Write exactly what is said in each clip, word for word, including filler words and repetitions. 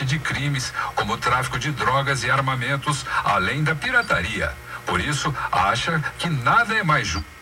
de crimes, como o tráfico de drogas e armamentos, além da pirataria. Por isso, acha que nada é mais justo.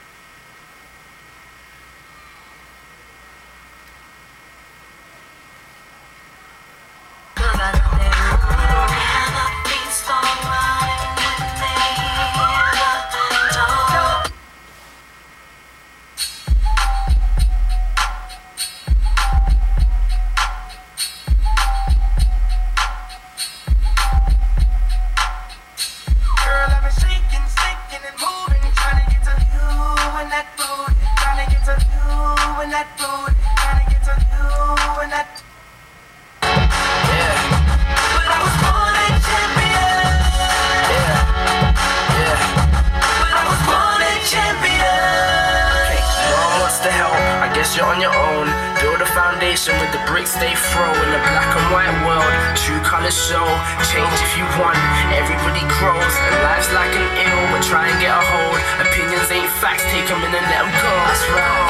You're on your own, build a foundation with the bricks they throw. In a black and white world, true colors show. Change if you want, everybody grows. And life's like an ill, but try and get a hold. Opinions ain't facts, take them in and let them go. That's right.